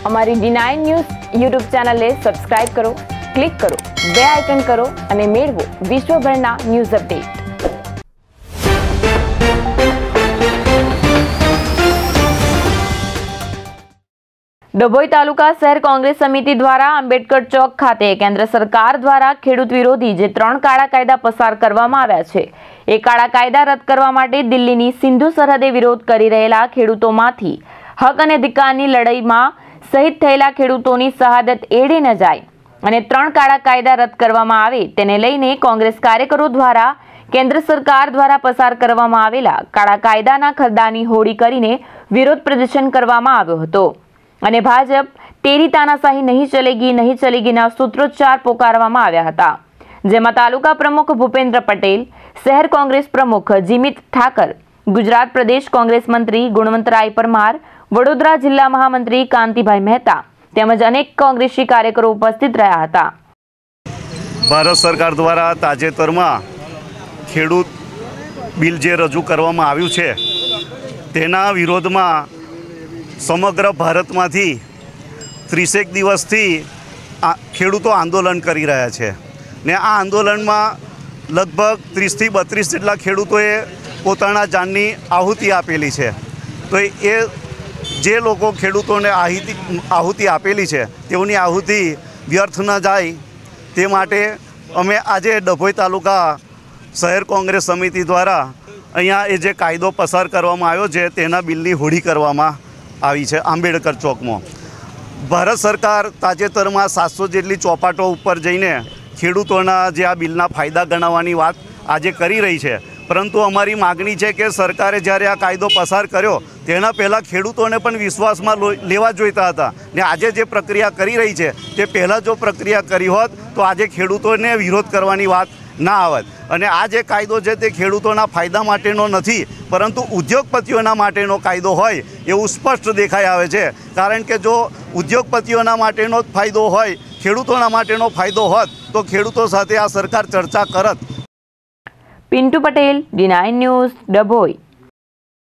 અમારી D9 news YouTube ચેનલને subscribe કરો, ક્લિક કરો, બે આઇકન કરો અને મેળવો વિશ્વભરના ન્યૂઝ અપડેટ। ડભોઈ તાલુકા શહેર કોંગ્રેસ સમિતિ દ્વારા આંબેડકર ચોક ખાતે કેન્દ્ર સરકાર દ્વારા ખેડૂત વિરોધી જે 3 કાળા કાયદા પસાર કરવામાં આવ્યા છે એ કાળા કાયદા રદ કરવા માટે દિલ્હીની સિંધુ સરહદે વિરોધ કરી રહેલા ખેડૂતોમાંથી હક અને અધિકારની લડાઈમાં શહીદ થયેલા ખેડૂતોની શહાદત એળે ન જાય અને 3 કાળા કાયદા રદ કરવામાં આવે તેને લઈને કોંગ્રેસ કાર્યકરો દ્વારા કેન્દ્ર સરકાર દ્વારા પસાર કરવામાં આવેલા કાળા કાયદાના ખરડાની હોળી કરીને વિરોધ પ્રદર્શન કરવામાં આવ્યો હતો અને ભાજપ તેરી તાનાશાહી નહીં ચલેગીના સૂત્રોચ્ચાર પોકારવામાં આવ્યા હતા, જેમાં તાલુકા પ્રમુખ ભૂપેન્દ્ર પટેલ, શહેર કોંગ્રેસ પ્રમુખ જીમિત ઠાકર, ગુજરાત પ્રદેશ કોંગ્રેસ મંત્રી ગુણવંતરાય પરમાર, વડોદરા જિલ્લા મહામંત્રી કાંતિભાઈ મહેતા તેમજ અનેક કોંગ્રેસી કાર્યકરો ઉપસ્થિત રહ્યા હતા। ભારત સરકાર દ્વારા તાજેતરમાં ખેડૂત બિલ જે રજૂ કરવામાં આવ્યું છે તેના વિરોધમાં સમગ્ર ભારતમાંથી 30 દિવસથી ખેડૂતો આંદોલન કરી રહ્યા છે ને આ આંદોલનમાં લગભગ 30 થી 32 જેટલા ખેડૂતોએ પોતાના જાનની આહુતિ આપેલી છે। તો એ જે લોકો ખેડૂતોને આહુતિ આપેલી છે તેઓની આહુતિ વ્યર્થ ન જાય તે માટે અમે આજે ડભોઈ તાલુકા શહેર કોંગ્રેસ સમિતિ દ્વારા અહીંયા એ જે કાયદો પસાર કરવામાં આવ્યો છે તેના બિલની હોળી કરવામાં આવી છે। આંબેડકર ચોકમાં ભારત સરકાર તાજેતરમાં 700 જેટલી ચોપાટો ઉપર જઈને ખેડૂતોના જે આ બિલના ફાયદા ગણાવવાની વાત આજે કરી રહી છે, પરંતુ અમારી માગણી છે કે સરકારે જ્યારે આ કાયદો પસાર કર્યો તેના પહેલાં ખેડૂતોને પણ વિશ્વાસમાં લેવા જોઈતા હતા ને આજે જે પ્રક્રિયા કરી રહી છે તે પહેલાં જો પ્રક્રિયા કરી હોત તો આજે ખેડૂતોને વિરોધ કરવાની વાત ના આવત અને આ જે કાયદો છે તે ખેડૂતોના ફાયદા માટેનો નથી પરંતુ ઉદ્યોગપતિઓના માટેનો કાયદો હોય એવું સ્પષ્ટ દેખાઈ આવે છે। કારણ કે જો ઉદ્યોગપતિઓના માટેનો જ ફાયદો હોય, ખેડૂતોના માટેનો ફાયદો હોત તો ખેડૂતો સાથે આ સરકાર ચર્ચા કરત। Pintu Patel, D9 news, Dabhoi.